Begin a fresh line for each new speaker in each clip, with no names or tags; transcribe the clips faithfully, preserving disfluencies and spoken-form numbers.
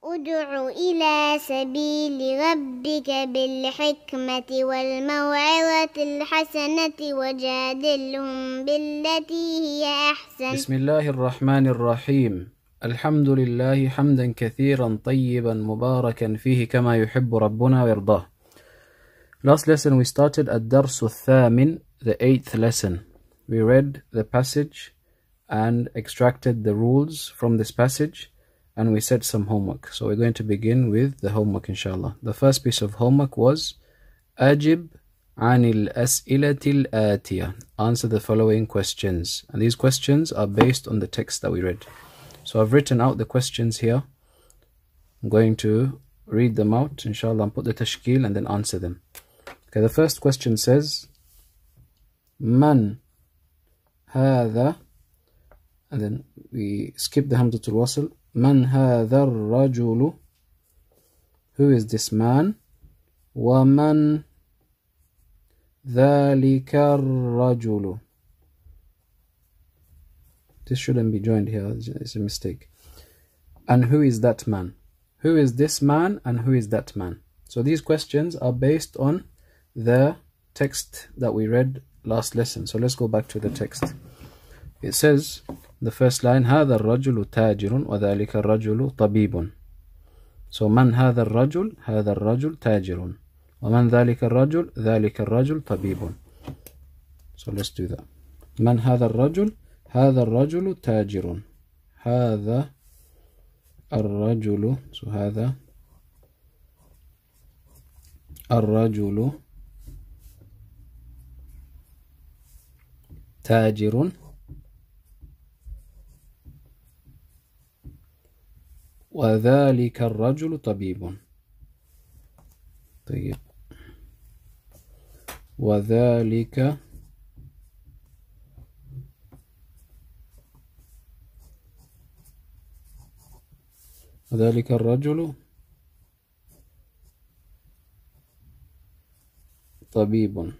ادع إلى سبيل ربك بالحكمة والموعظة الحسنة وجادلهم بالتي هي أحسن.
بسم الله الرحمن الرحيم. الحمد لله حمدا كثيرا طيبا مباركا فيه كما يحب ربنا ويرضاه. Last lesson we started الدرس الثامن, the eighth lesson. We read the passage and extracted the rules from this passage, and we said some homework. So we're going to begin with the homework inshallah. The first piece of homework was أجب عن الأسئلة الآتية. Answer the following questions. And these questions are based on the text that we read. So I've written out the questions here. I'm going to read them out inshallah and put the tashkil and then answer them. Okay, the first question says Man هذا, and then we skip the hamzatul wasl. Man هذا الرجل, who is this man? ومن ذلك الرجل. This shouldn't be joined here, it's a mistake. And who is that man? Who is this man and who is that man? So these questions are based on the text that we read last lesson. So let's go back to the text. It says, the first line, هذا الرجل تاجر وذلك الرجل طبيب. So من هذا الرجل? هذا الرجل تاجر. ومن ذلك الرجل? ذلك الرجل طبيب. So let's do that. من هذا الرجل? هذا الرجل تاجر. هذا الرجل, so هذا الرجل تاجر وذلك الرجل طبيب. طيب وذلك وذلك الرجل طبيب.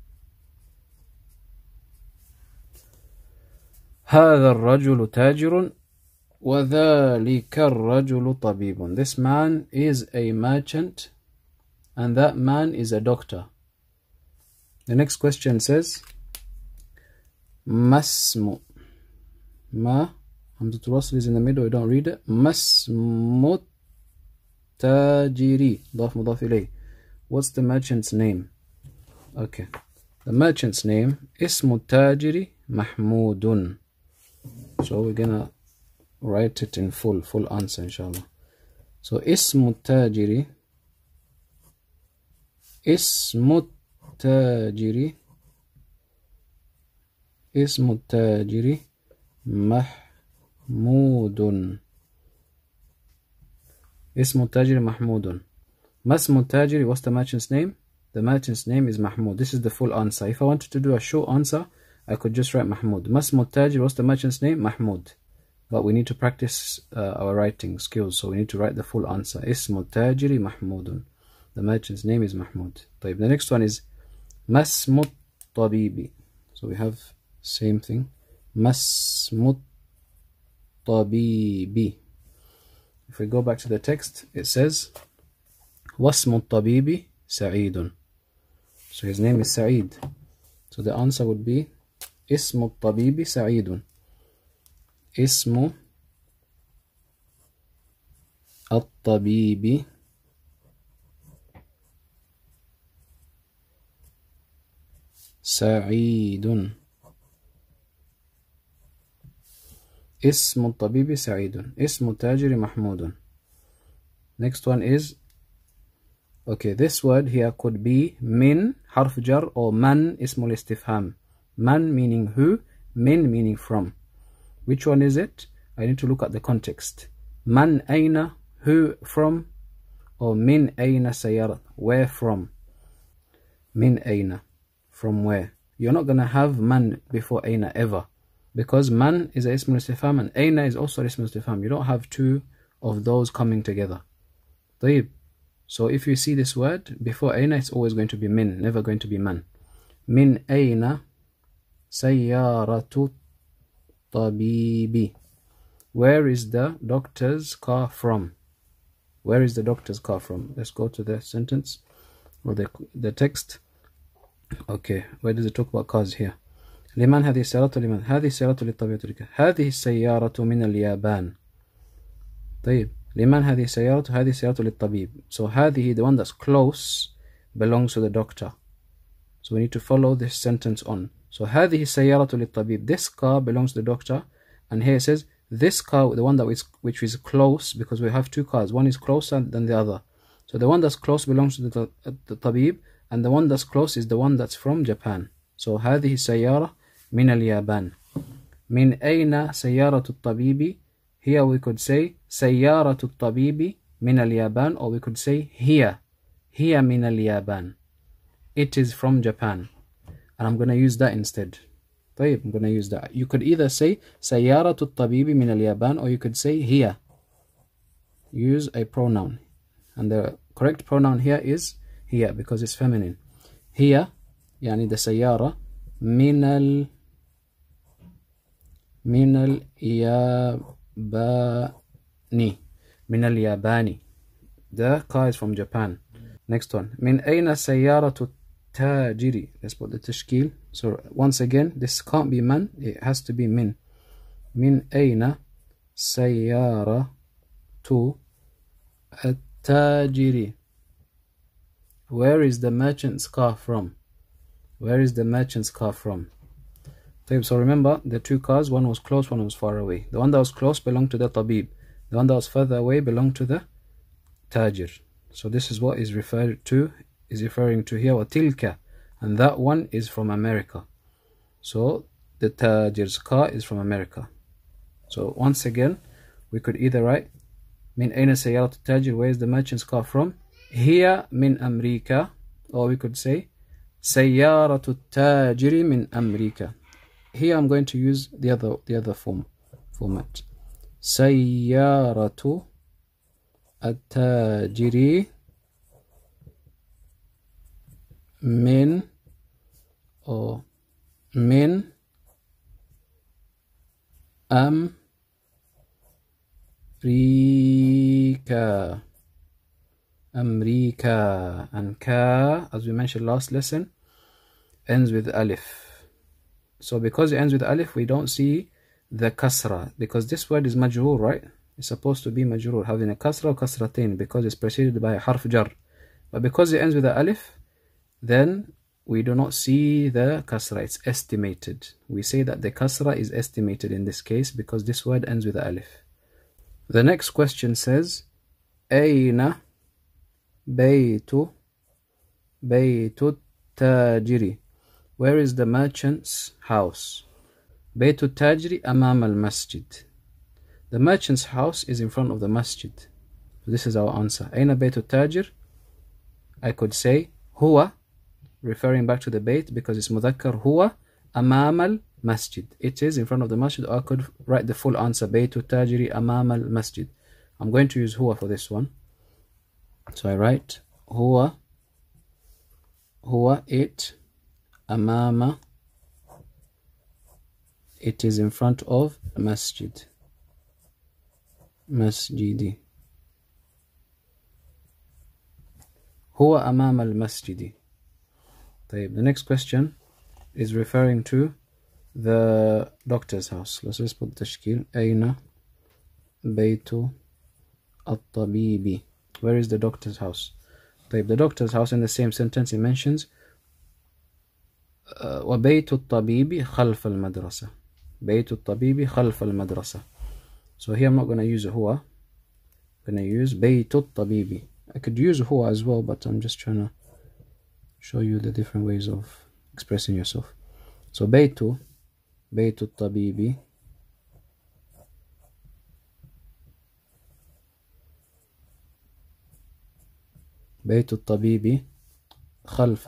هذا الرجل تاجر وذلك الرجل طبيب. This man is a merchant and that man is a doctor. The next question says ما اسم, ما hamzatul wasl is in the middle, we don't read it. ما اسم التاجر ضاف مضاف إليه. What's the merchant's name? Okay, the merchant's name اسم التاجر محمود. So we're gonna write it in full, full answer inshallah. So اسم التاجر, اسم التاجر, اسم التاجر محمود. اسم التاجر محمود. ما اسم التاجر? What's the merchant's name? The merchant's name is Mahmud. This is the full answer. If I wanted to do a short answer, I could just write Mahmud. ما اسم التاجر? What's the merchant's name? Mahmud. But we need to practice uh, our writing skills, so we need to write the full answer. اسم التاجر محمود. The merchant's name is Mahmud. طيب, the next one is ما اسم الطبيب. So we have same thing. ما اسم الطبيب. If we go back to the text, it says واسم الطبيب سعيد. So his name is Sa'id. So the answer would be اسم الطبيب سعيد. اسم الطبيب سعيد. اسم الطبيب سعيد. اسم التاجر محمود. Next one is, okay, this word here could be min حرف جر or man اسم الاستفهام. Man meaning who, min meaning from. Which one is it? I need to look at the context. Man أين, who from, or min أين سيارة, where from. Min أين, from where. You're not going to have man before أين ever, because man is a ism al-istifham and أين is also ism al-istifham. You don't have two of those coming together. طيب. So if you see this word before أين, it's always going to be min, never going to be man. Min أين سيارة الطبيب. Where is the doctor's car from? Where is the doctor's car from? Let's go to the sentence or the, the text. Okay, where does it talk about cars here? لمن هذه السيارة لمن؟ هذه السيارة للطبيب تركيا. هذه السيارة من اليابان. طيب لمن هذه السيارة؟ هذه السيارة للطبيب. So هذه, the one that's close, belongs to the doctor. So we need to follow this sentence on. So هذه السيارة للطبيب. This car belongs to the doctor. And here it says this car, the one that is which is close, because we have two cars. One is closer than the other. So the one that's close belongs to the, the طبيب, and the one that's close is the one that's from Japan. So هذه السيارة من اليابان. من أين سيارة الطبيب? Here we could say سيارة الطبيب من اليابان, or we could say هي هي من اليابان. It is from Japan. And I'm going to use that instead. طيب, I'm going to use that. You could either say سيارة الطبيب من اليابان, or you could say هي. Use a pronoun. And the correct pronoun here is هي, because it's feminine. هي يعني the سيارة من ال من الياباني من الياباني. The car is from Japan. Next one. من أين سيارة التاجر? Let's put the تشكيل. So once again, this can't be man, it has to be min. من أين سيارة التاجر? Where is the merchant's car from? Where is the merchant's car from? So remember, the two cars, one was close, one was far away. The one that was close belonged to the tabib. The one that was further away belonged to the tajir. So this is what is referred to, is referring to here, وَتِلْكَ. And that one is from America. So the tajir's car is from America. So once again, we could either write من أين سيارة التاجر, where is the merchant's car from? هي من أمريكا, or we could say سيارة التاجر من أمريكا. Here I'm going to use the other the other form format. سيارة التاجر من or من أمريكا. أمريكا. And ka, as we mentioned last lesson, ends with alif. So because it ends with alif, we don't see the kasra, because this word is majroor, right? It's supposed to be majroor, having a kasra or kasratain, because it's preceded by a harf jar. But because it ends with the alif, then we do not see the kasra. It's estimated. We say that the kasra is estimated in this case because this word ends with the alif. The next question says, أين بيت بيت التاجر? Where is the merchant's house? بيت التاجر أمام المسجد. The merchant's house is in front of the masjid. So this is our answer. أين بيت التاجر? I could say هو, referring back to the bayt because it's مذكر. هو أمام المسجد. It is in front of the masjid. Or I could write the full answer. بيت التاجر أمام المسجد. I'm going to use هو for this one. So I write هو هو it أمام, it is in front of masjid. مسجدي. هو أمام المسجد. طيب, the next question is referring to the doctor's house. Let's just put تشكيل. أين بيت الطبيب? Where is the doctor's house? طيب, the doctor's house, in the same sentence it mentions uh, وبيت الطبيب خلف المدرسة. بيت الطبيب خلف المدرسة. So here I'm not going to use هو. I'm going to use بيت الطبيب. I could use هو as well, but I'm just trying to show you the different ways of expressing yourself. So بيت بيت الطبيب بيت الطبيب خلف.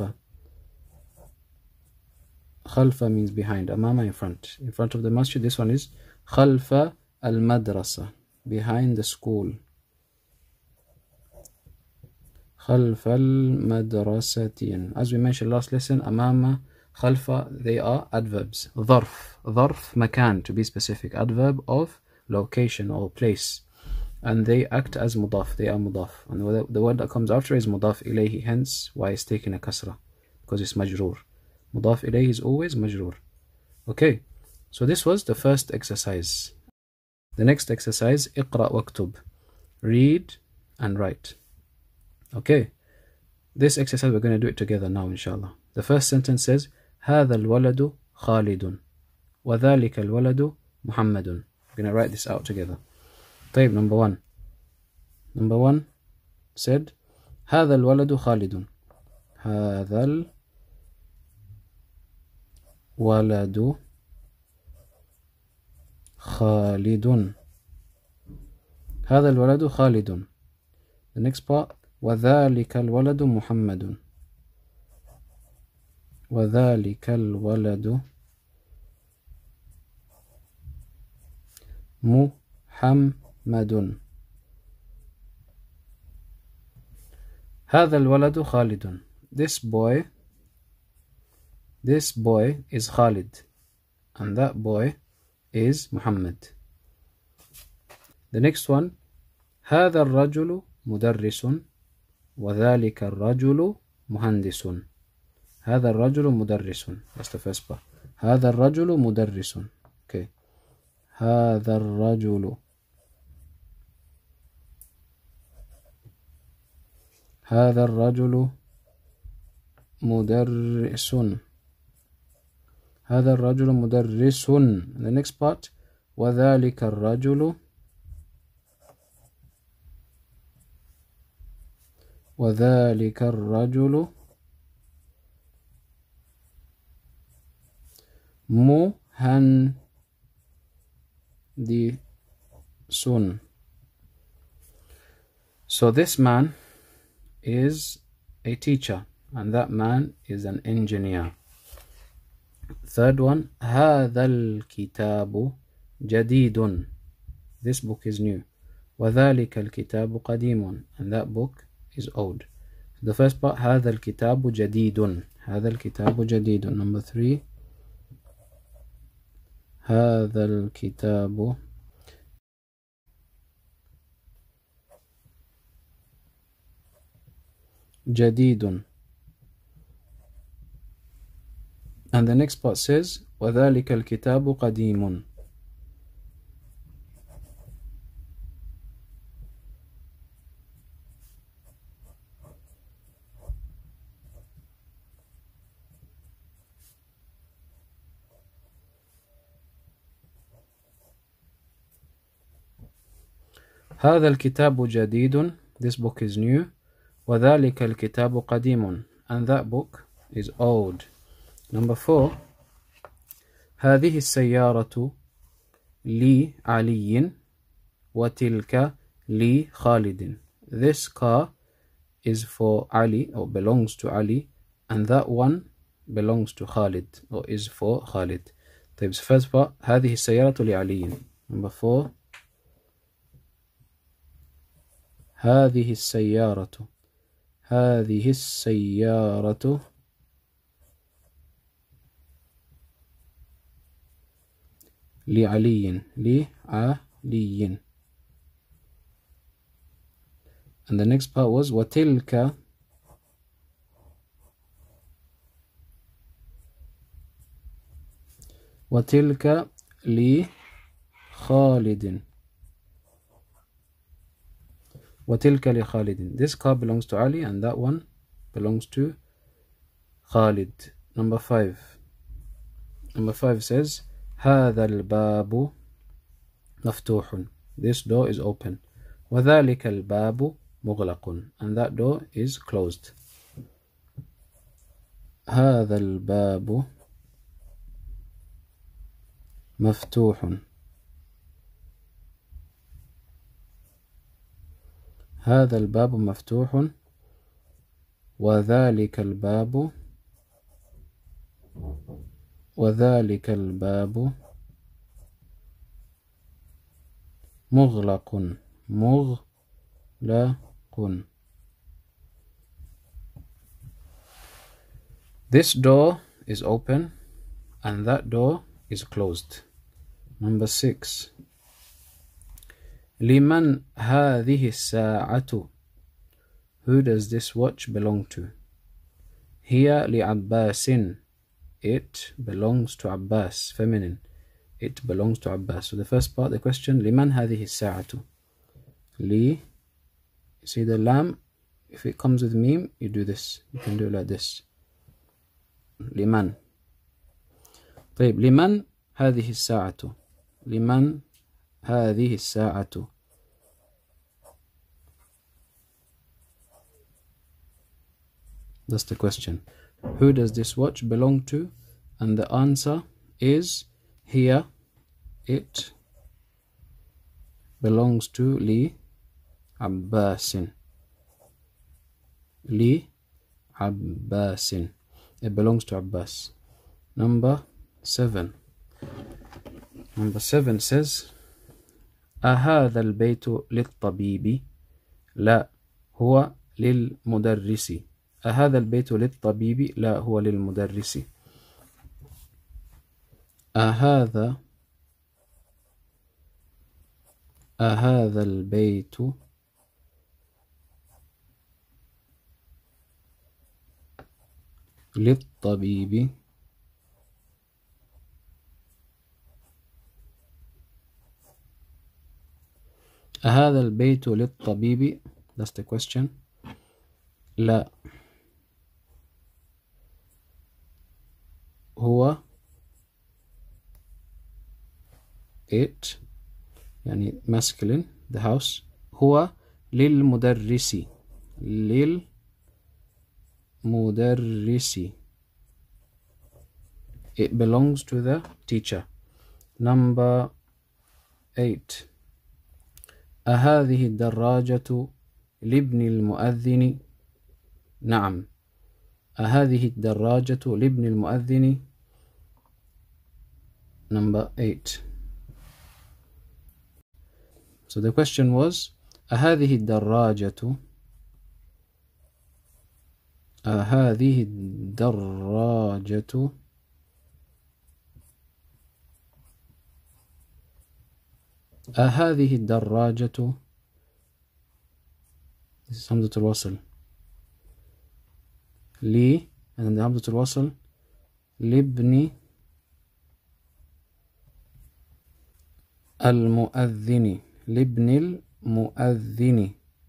خلف means behind. أمام, in front. In front of the masjid. This one is خلف المدرسة, behind the school. خلف المدرسة. As we mentioned last lesson, أمام, خلف, they are adverbs. ظرف. ظرف مكان, to be specific. Adverb of location or place. and they act as mudaf. They are mudaf. And the, the word that comes after is mudaf ilayhi, hence why it's taking a kasra, because it's majroor. Mudaf ilayhi is always majroor. Okay, so this was the first exercise. The next exercise, اقرأ واكتب. Read and write. Okay, this exercise we're going to do it together now, inshallah. The first sentence says, هذا الولد خالد وذلك الولد محمد. We're going to write this out together. طيب, number one. Number one said, هذا الولد خالد. هذا الولد خالد. هذا الولد خالد. The next part, وذلك الولد محمد. وذلك الولد محمد. هذا الولد خالد. This boy, this boy is Khalid, and that boy is Muhammad. The next one, هذا الرجل مدرس وذلك الرجل مهندس. هذا الرجل مدرس. That's the first part. هذا الرجل مدرس. Okay. هذا الرجل هذا الرجل مدرس. هذا الرجل مدرس. The next part, وذلك الرجل وذلك الرجل مهندس. So this man is a teacher, and that man is an engineer. Third one, هذا الكتاب جديد. This book is new. وذلك الكتاب قديم, and that book is old. The first part, هذا الكتاب جديد. هذا الكتاب جديد. Number three, هذا الكتاب جديد. And the next part says, وذلك الكتاب قديم. هذا الكتاب جديد. This book is new. وذلك الكتاب قديم, and that book is old. Number four, هذه السيارة لعلي وتلك لخالد. This car is for Ali, or belongs to Ali, and that one belongs to Khalid, or is for Khalid. طيب, first part, هذه السيارة لعلي. Number four, هذه السيارة هذه السيارة لعلي لعلي. And the next part was وتلك وتلك لخالد. وتلك لخالد. This car belongs to Ali, and that one belongs to Khalid. Number five. Number five says, هذا الباب مفتوح. This door is open. وذلك الباب مغلق, and that door is closed. هذا الباب مفتوح. هذا الباب مفتوح. وذلك الباب وذلك الباب مغلق مغلق. This door is open and that door is closed. Number six. لمن هذه الساعة? Who does this watch belong to? هي لعباس. It belongs to Abbas, feminine. It belongs to Abbas. So the first part, the question, لمن هذه الساعة? لي, you see the lam, if it comes with meme, you do this. You can do it like this. لمن. طيب, لمن هذه الساعة? لمن هذه الساعة? That's the question. Who does this watch belong to? And the answer is here. It belongs to Li Abbasin. Li Abbasin. It belongs to Abbas. Number seven. Number seven says, أهذا البيت للطبيب؟ لا هو للمدرس. أهذا البيت للطبيب؟ لا هو للمدرس. أهذا أهذا البيت للطبيب؟ أهذا البيت للطبيب؟ That's the question. لا هو it يعني masculine, the house. هو للمدرس. للمدرس. It belongs to the teacher. Number eight. أهذه الدراجة لابن المؤذن؟ نعم. أهذه الدراجة لابن المؤذن؟ Number eight. So the question was, أهذه الدراجة أهذه الدراجة أهذه الدراجة This is همزة الوصل. لي and then the همزة الوصل لابن المؤذن. لابن المؤذن.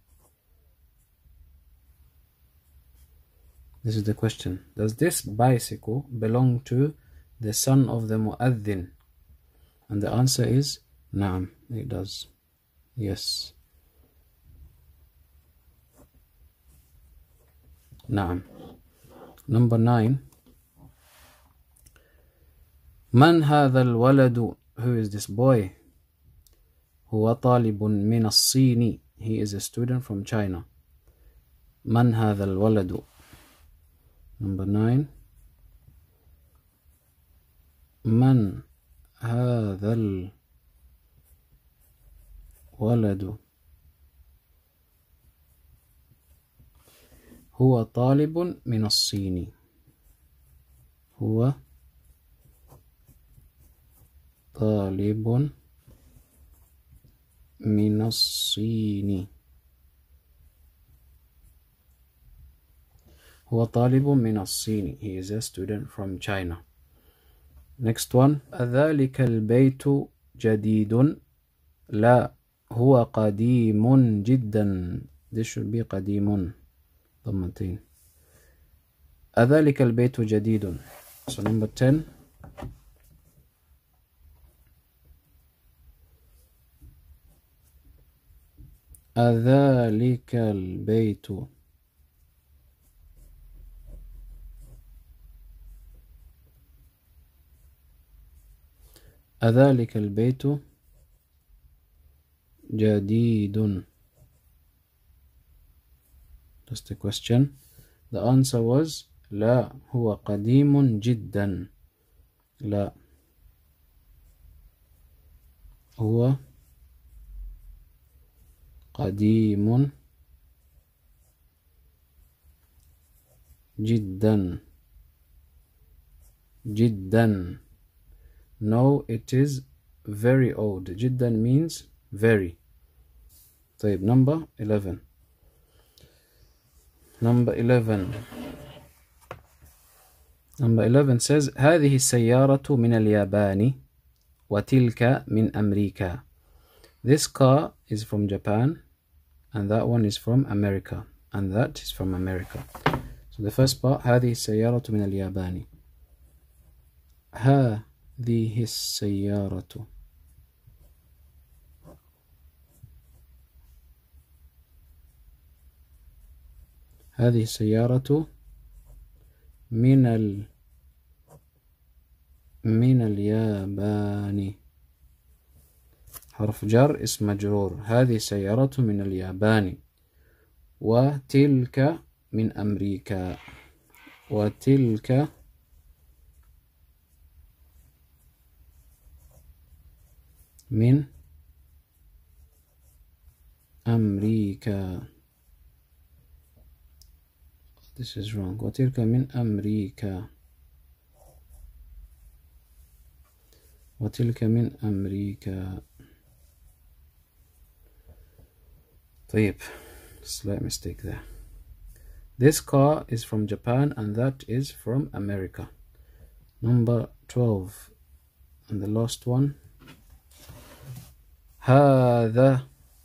This is the question. Does this bicycle belong to the son of the mu'adhin? And the answer is نعم, it does. Yes. نعم. Number nine. من هذا الولد? Who is this boy? هو طالب من الصين. He is a student from China. من هذا الولد? Number nine. من هذا الولد؟ هو طالب من الصين. هو طالب من الصين. هو طالب من الصين. He is a student from China. Next one. أذلك البيت جديد؟ لا هو قديم جدا. This should be قديم ضمتين. أذلك البيت جديد. So number ten. أذلك البيت أذلك البيت جديد. That's the question. The answer was لا هو قديم جدا. لا هو قديم جدا. جدا. No, it is very old. جدا means very. طيب, number eleven. Number eleven. Number eleven says هذه السيارة من اليابان وتلك من أمريكا. This car is from Japan and that one is from America and that is from America. So the first part, هذه السيارة من اليابان. هذه السيارة هذه السيارة من ال من اليابان. حرف جر اسم مجرور. هذه السيارة من اليابان وتلك من أمريكا وتلك من أمريكا. This is wrong. وتلك من أمريكا وتلك من أمريكا. طيب, slight mistake there. This car is from Japan and that is from America. Number twelve and the last one. هذا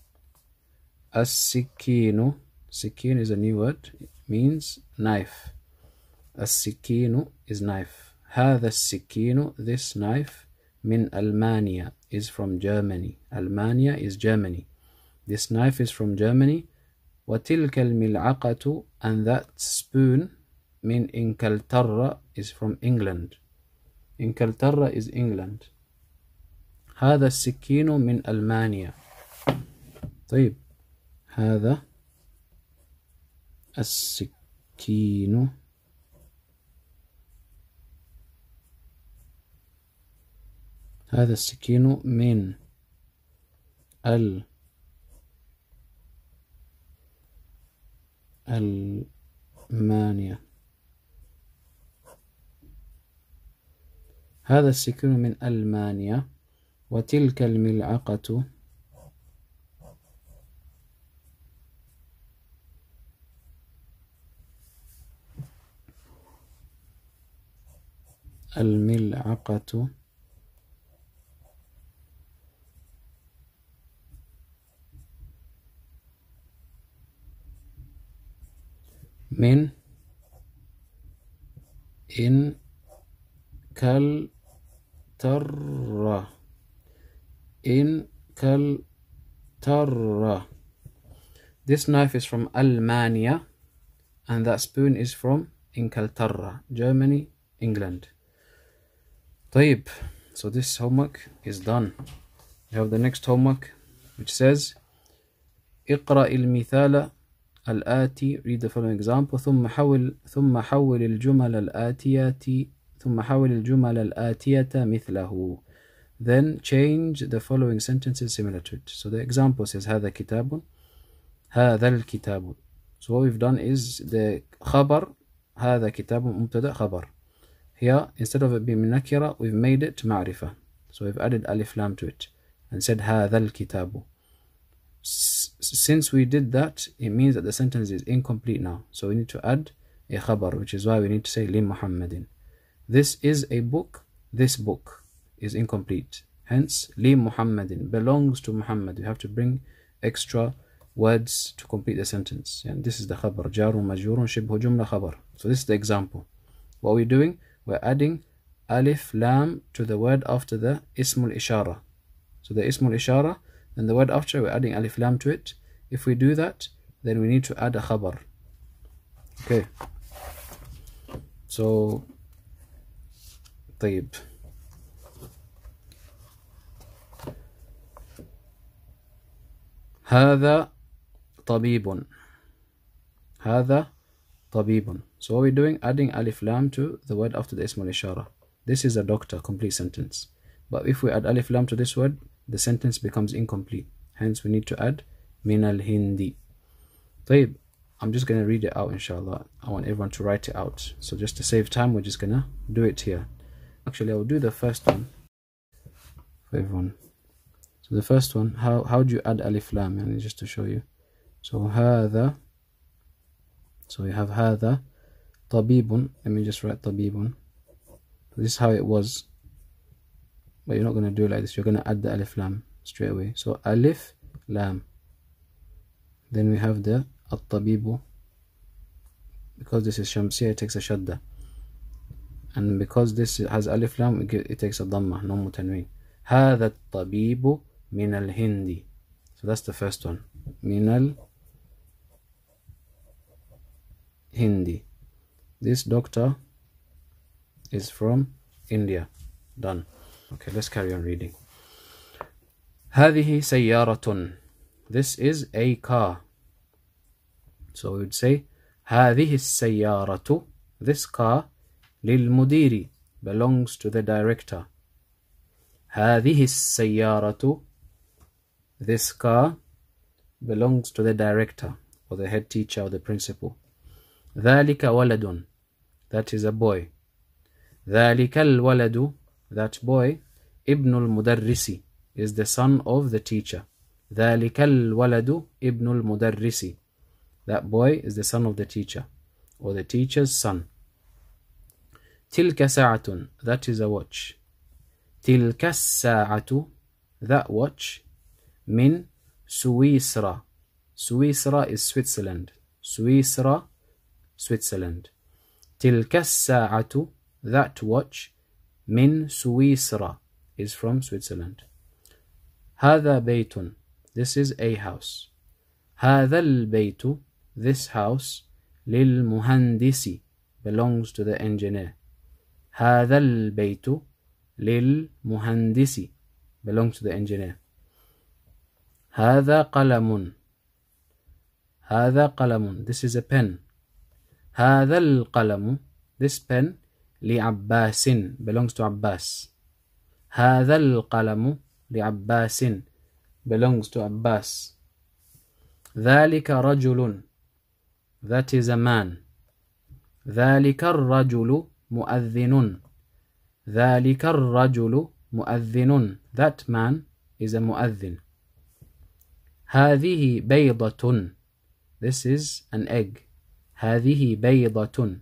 السكين. Sikin is a new word. It means knife. السكين is knife. هذا السكين, this knife, من ألمانيا is from Germany. Almania is Germany. This knife is from Germany. وتلك الملعقة, and that spoon, من إنكلترا is from England. إنكلترا is England. هذا السكين من ألمانيا. طيب, هذا السكين هذا السكين من ال ألمانيا. هذا السكين من ألمانيا. وتلك الملعقة الملعقة من إنكلترا. إنكلترا. This knife is from Almania and that spoon is from Inkaltarra, Germany, England. طيب, so this homework is done. We have the next homework which says اقرأ المثال الآتي, read the following example, ثم حول ثم حول الجمل الآتية ثم حول الجمل الآتية مثله. Then change the following sentences similar to it. So the example says هذا كتاب, هذا الكتاب. So what we've done is the خبر هذا كتاب مبتدأ خبر. Here, instead of it being nakira, we've made it معرفة. So we've added alif lam to it and said هذا الكتاب. Since we did that, it means that the sentence is incomplete now. So we need to add a khabar, which is why we need to say li Muhammadin. This is a book. This book is incomplete. Hence, li Muhammadin belongs to Muhammad. You have to bring extra words to complete the sentence. And this is the khabar. Jarun majrurun shibhu jumla khabar. So this is the example. What we're doing, we're adding alif lam to the word after the ismul ishara. So the ismul ishara, then the word after, we're adding alif lam to it. If we do that, then we need to add a khabar. Okay. So, طيب. هذا طبيب. هذا طبيب. So what we're doing, adding alif lam to the word after the ismul ishara. This is a doctor, complete sentence. But if we add alif lam to this word, the sentence becomes incomplete. Hence we need to add min al hindi. طيب. I'm just going to read it out, inshallah. I want everyone to write it out. So just to save time, we're just going to do it here. Actually, I will do the first one for everyone. So the first one, how how do you add alif lam? And just to show you. So هذا. So we have هذا طبيب. Let me just write طبيب. This is how it was. But you're not going to do it like this. You're going to add the alif lam straight away. So alif lam. Then we have the الطبيب. Because this is shamsiyah, it takes a shadda. And because this has alif lam, it takes a dhamma, no mutanween. هذا الطبيب من الهند. So that's the first one. من الهند. This doctor is from India. Done. Okay, let's carry on reading. هذه سيارة. This is a car. So we would say هذه السيارة. This car للمدير belongs to the director. هذه السيارة. This car belongs to the director or the head teacher or the principal. ذلك ولد. That is a boy. ذلك الولد. That boy ابن المدرس is the son of the teacher. ذلك الولد ابن المدرس. That boy is the son of the teacher or the teacher's son. تلك ساعة. That is a watch. تلك الساعة. That watch من سويسرا. Suisra is Switzerland. Suisra, Switzerland. تلك الساعة. That watch من سويسرا is from Switzerland. هذا بيت. This is a house. هذا البيت. This house للمهندس belongs to the engineer. هذا البيت للمهندس belongs to the engineer. هذا قلم. هذا قلم. This is a pen. هذا القلم. This pen لعباس belongs to Abbas. هذا القلم لعباس belongs to Abbas. ذلك رجل. That is a man. ذلك الرجل مؤذن. ذلك الرجل مؤذن. That man is a مؤذن. هذه بيضة. This is an egg. هذه بيضة.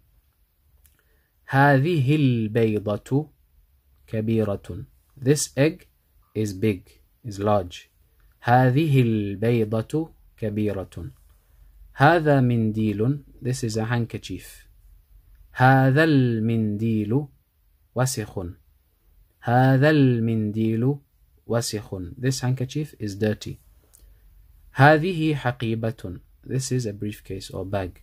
هذه البيضة كبيرة. This egg is big, is large. هذه البيضة كبيرة. هذا منديل. This is a handkerchief. هذا المنديل وسخ. هذا المنديل وسخ. This handkerchief is dirty. هذه حقيبة. This is a briefcase or bag.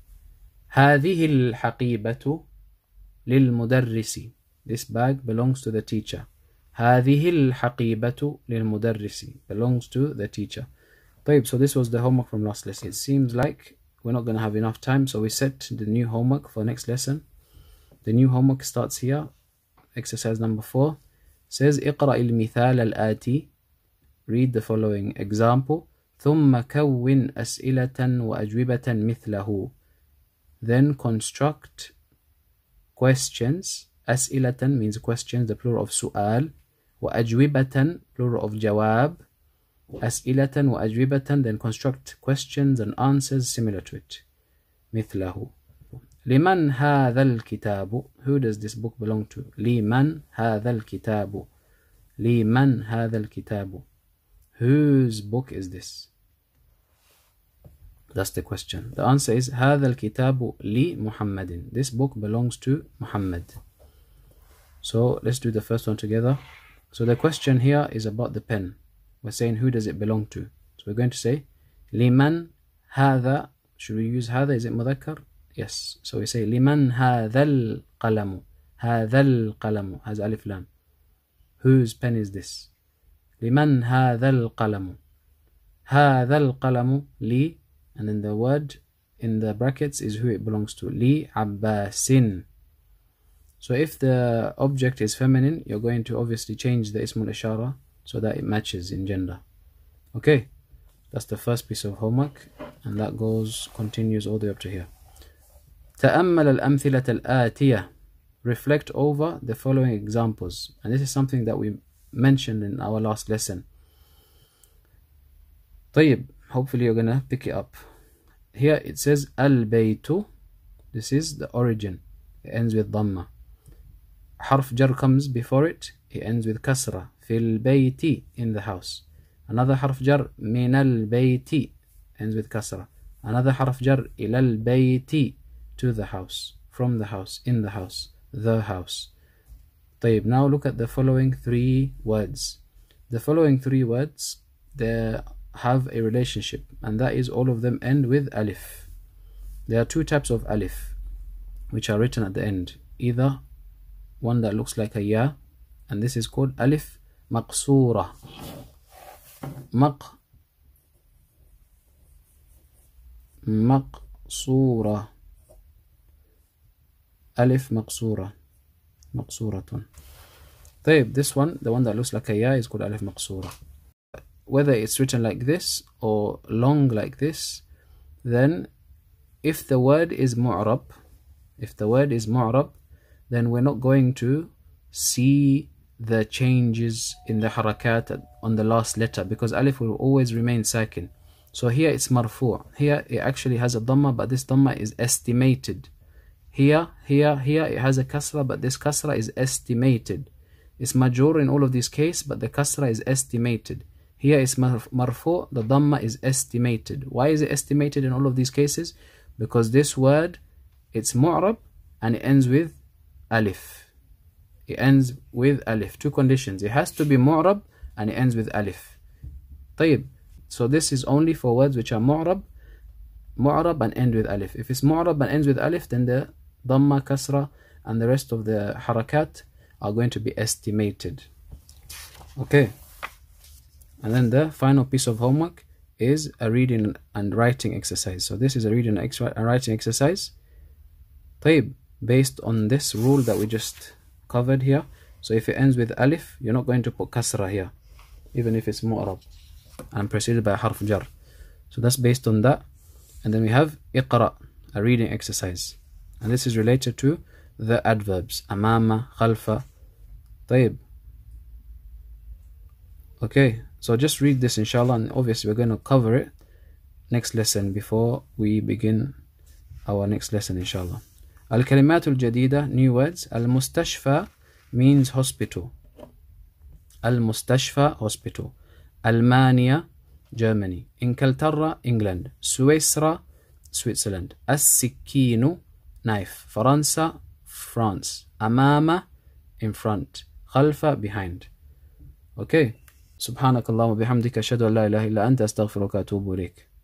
هذه الحقيبة للمدرس. This bag belongs to the teacher. هذه الحقيبة للمدرس belongs to the teacher. طيب, so this was the homework from last lesson. It seems like we're not going to have enough time, so we set the new homework for next lesson. The new homework starts here. Exercise number four says اقرأ المثال الآتي. Read the following example. ثم كون أسئلة وأجوبة مثله. Then construct questions. أسئلة means questions, the plural of سؤال. وأجوبة plural of جواب. أسئلة وأجوبة, then construct questions and answers similar to it. مثله. لمن هذا الكتاب. Who does this book belong to? لمن هذا الكتاب. لمن هذا الكتاب. Whose book is this? That's the question. The answer is هذا الكتاب لمحمد. This book belongs to Muhammad. So let's do the first one together. So the question here is about the pen. We're saying who does it belong to? So we're going to say لمن هذا. Should we use هذا? Is it مذكر? Yes. So we say لمن هذا القلم. هذا القلم has alif lam. Whose pen is this? لمن هذا القلم. هذا القلم لي, and then the word in the brackets is who it belongs to. لي عباس. So if the object is feminine, you're going to obviously change the ismul ishara so that it matches in gender. Okay, that's the first piece of homework, and that goes continues all the way up to here. تأمل الأمثلة الآتية. Reflect over the following examples, and this is something that we mentioned in our last lesson. طيب, hopefully you're gonna pick it up. Here it says al-baytu. This is the origin. It ends with dhamma. Harf jar comes before it. It ends with kasra. Fil bayti, in the house. Another harf jar, min al-bayti, ends with kasra. Another harf jar, ilal bayti, to the house, from the house, in the house, the house. طيب, now look at the following three words. The following three words, they have a relationship, and that is all of them end with alif. There are two types of alif which are written at the end. Either one that looks like a ya, and this is called alif maqsura. Maq maqsura. Alif maqsura. Maqsuratun. طيب, this one, the one that looks like a ya, is called alif maqsura. Whether it's written like this or long like this, then if the word is mu'rab, if the word is mu'rab, then we're not going to see the changes in the harakat on the last letter, because alif will always remain sakin. So here it's marfu'. Here it actually has a dhamma, but this dhamma is estimated. Here, here, here it has a kasra, but this kasra is estimated. It's major in all of these cases, but the kasra is estimated. Here is marfu', the dhamma is estimated. Why is it estimated in all of these cases? Because this word, it's mu'rab, and it ends with alif. It ends with alif. Two conditions. It has to be mu'rab, and it ends with alif. طيب. So this is only for words which are mu'rab, mu'rab and end with alif. If it's mu'rab and ends with alif, then the dhamma, kasra, and the rest of the harakat are going to be estimated. Okay. And then the final piece of homework is a reading and writing exercise. So this is a reading and writing exercise. طيب, based on this rule that we just covered here. So if it ends with alif, you're not going to put kasra here, even if it's mu'rab and preceded by a harf jar. So that's based on that. And then we have iqra, a reading exercise. And this is related to the adverbs amama, khalfa. طيب. Okay, so just read this inshallah, and obviously we're going to cover it next lesson before we begin our next lesson inshallah. Al-kalimat al-jadida, new words. Al-mustashfa means hospital. Al-mustashfa, hospital. Almania, Germany. Inkaltarra, England. Suesra, Switzerland. As-sikkinu, knife. Faransa, France. Amama, in front. Khalfa, behind. Okay. سبحانك اللهم وبحمدك أشهد أن لا إله إلا أنت أستغفرك وأتوب إليك.